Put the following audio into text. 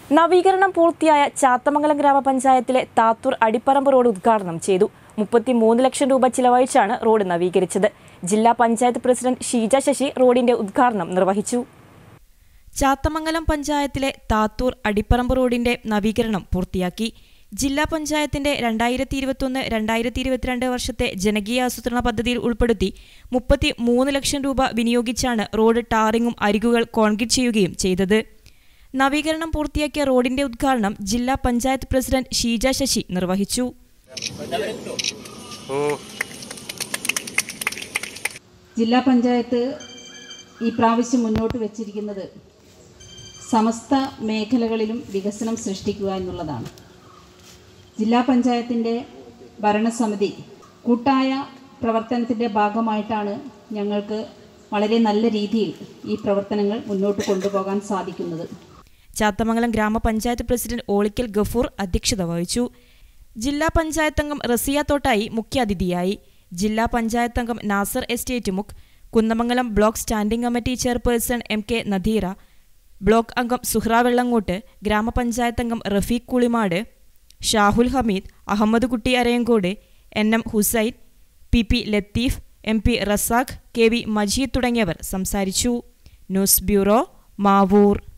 നവീകരണം പൂർത്തിയായ ചാത്തമംഗലം ഗ്രാമപഞ്ചായത്തിലെ താത്തൂർ അടിപ്പറമ്പ് റോഡ് ഉദ്ഘാടനം ചെയ്തു. 33 ലക്ഷം രൂപ ചിലവഴിച്ചാണ് റോഡ് നവീകരിച്ചത്. ജില്ലാ പഞ്ചായത്ത് പ്രസിഡന്റ് ഷീജ ശശി റോഡിന്റെ ഉദ്ഘാടനം നിർവഹിച്ചു. ചാത്തമംഗലം പഞ്ചായത്തിലെ താത്തൂർ അടിപ്പറമ്പ് റോഡിന്റെ നവീകരണം പൂർത്തിയാക്കി. ജില്ലാ പഞ്ചായത്തിന്റെ 2021-2022 വർഷത്തെ ജനകീയാസൂത്രണ പദ്ധതിയിൽ ഉൾപ്പെടുത്തി 33 ലക്ഷം രൂപ വിനിയോഗിച്ചാണ് റോഡ് ടാറിങ്ങും അരികുകൾ കോൺക്രീറ്റ് ചെയ്യുകയും ചെയ്തത്. നവീകരണം പൂർത്തിയാക്കിയ റോഡിന്റെ ഉദ്ഘാടനം ജില്ലാ പഞ്ചായത്ത് പ്രസിഡന്റ് ഷീജ ശശി നിർവഹിച്ചു. ജില്ലാ പഞ്ചായത്ത് ഈ പ്രാവശ്യം മുന്നോട്ട് വെച്ചിരിക്കുന്നത് സമസ്ത മേഖലകളിലും വികസനം സൃഷ്ടിക്കുക എന്നുള്ളതാണ്. ജില്ലാ പഞ്ചായത്തിൻ്റെ ഭരണസമിതി കൂട്ടായ പ്രവർത്തനത്തിൻ്റെ ഭാഗമായിട്ടാണ് ഞങ്ങൾക്ക് വളരെ നല്ല രീതിയിൽ ഈ പ്രവർത്തനങ്ങൾ മുന്നോട്ട് കൊണ്ടുപോകാൻ സാധിക്കുന്നത്. ചാത്തമംഗലം ഗ്രാമപഞ്ചായത്ത് പ്രസിഡന്റ് ഓളിക്കൽ ഗഫൂർ അധ്യക്ഷത വഹിച്ചു. ജില്ലാ പഞ്ചായത്ത് അംഗം റസിയ തോട്ടായി മുഖ്യാതിഥിയായി. ജില്ലാ പഞ്ചായത്ത് അംഗം നാസർ എസ്റ്റേറ്റ് മുക്ക്, Kunnamangalam block standing committee chairperson MK Nadeera, block അംഗം സുഹ്റ വെള്ളങ്ങോട്ട്, ഗ്രാമപഞ്ചായത്ത് അംഗം റഫീഖ് കുളിമാട്, ഷാഹുൽ ഹമീദ്, അഹമ്മദ് കുട്ടി Arayankode, NM Hussain, PP Latheef, MP Razak, KV Majeed തുടങ്ങിയവർ സംസാരിച്ചു. News bureau, Mavoor.